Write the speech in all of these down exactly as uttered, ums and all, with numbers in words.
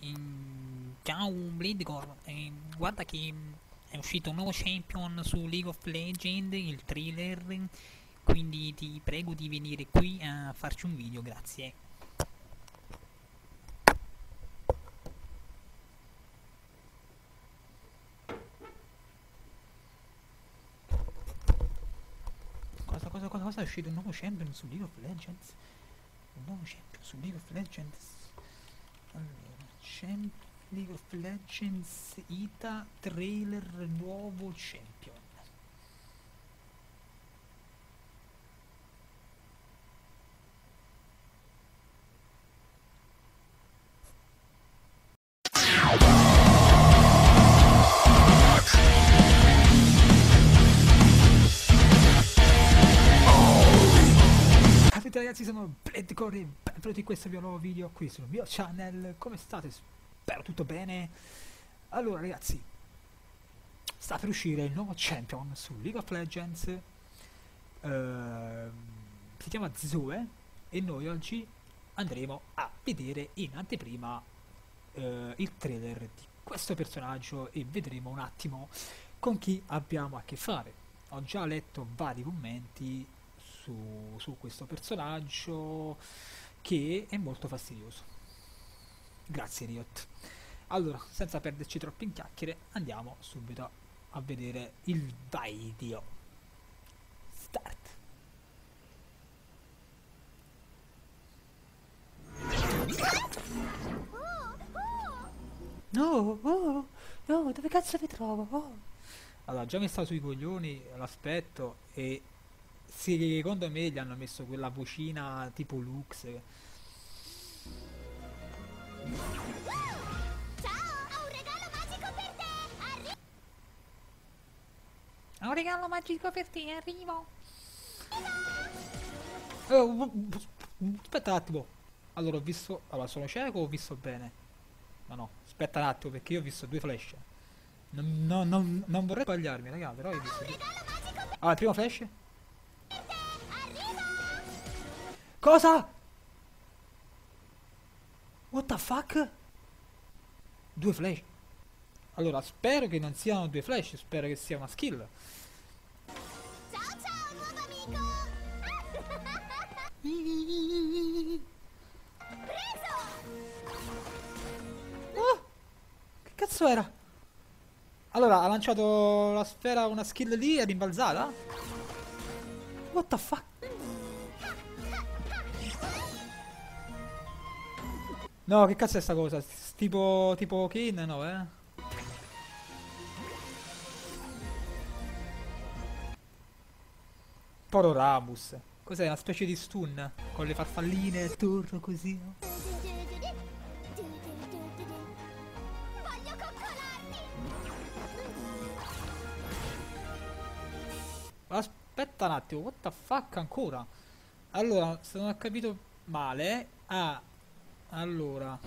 Ehm, ciao Blade, eh, guarda che mm, è uscito un nuovo champion su League of Legends, il trailer, quindi ti prego di venire qui a farci un video, grazie. Cosa, cosa, cosa, cosa? È uscito un nuovo champion su League of Legends? Un nuovo champion su League of Legends? Allora, champ League of Legends Ita trailer nuovo champion. Ciao ragazzi, sono Bladcore e benvenuti in questo mio nuovo video qui sul mio channel. Come state? Spero tutto bene. Allora ragazzi, sta per uscire il nuovo champion su League of Legends. Ehm, si chiama Zoe e noi oggi andremo a vedere in anteprima eh, il trailer di questo personaggio e vedremo un attimo con chi abbiamo a che fare. Ho già letto vari commenti su, su questo personaggio che è molto fastidioso. Grazie Riot. Allora, senza perderci troppo in chiacchiere, andiamo subito a vedere il video. Start. No, oh, no, dove cazzo mi trovo? Oh. Allora, già mi sta sui coglioni l'aspetto e secondo me gli hanno messo quella vocina tipo Lux. Ho un regalo magico per te, arrivo. Eh, uh, uh, uh, aspetta un attimo. Allora, ho visto... Allora, sono cieco o ho visto bene? No, no, aspetta un attimo perché io ho visto due flash. Non, no, non, non vorrei sbagliarmi, raga, però ho visto due. Allora, il primo flash. Cosa? What the fuck? Due flash. Allora, spero che non siano due flash, spero che sia una skill. Ciao ciao nuovo amico! Preso! Oh, che cazzo era? Allora, ha lanciato la sfera, una skill lì, è rimbalzata? What the fuck? No, che cazzo è sta cosa? S- Tipo, tipo Kane, no, eh? Poro Ramus. Cos'è? Una specie di stun? Con le farfalline attorno così, no? Voglio coccolarti! Aspetta un attimo, what the fuck ancora? Allora, se non ho capito male, ah, allora,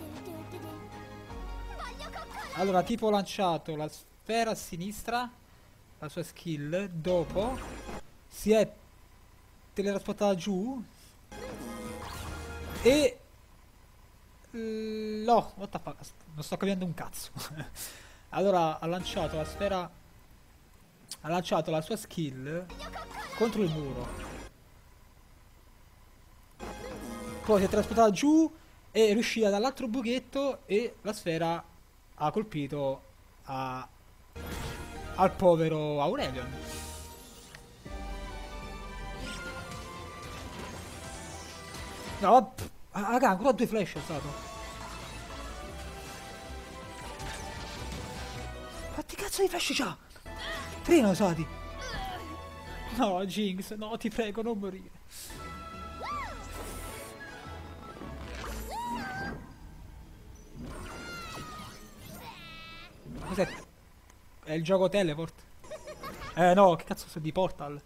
Voglio coccolarti! allora tipo ho lanciato la sfera a sinistra, la sua skill, dopo si è teletrasportata giù e... No, what the fuck, non sto capendo un cazzo. Allora ha lanciato la sfera, ha lanciato la sua skill contro il muro, poi si è trasportata giù e è riuscita dall'altro buchetto e la sfera ha colpito a- al povero Aurelion. No, pff, ah, raga, ancora due flash è stato. Quanti cazzo di flash c'ha? Tre ne ho usati. No, Jinx, no, ti prego, non morire. Cos'è? È il gioco teleport? Eh no, che cazzo sono di Portal?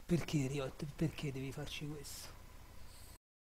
Perché Riot? Perché devi farci questo?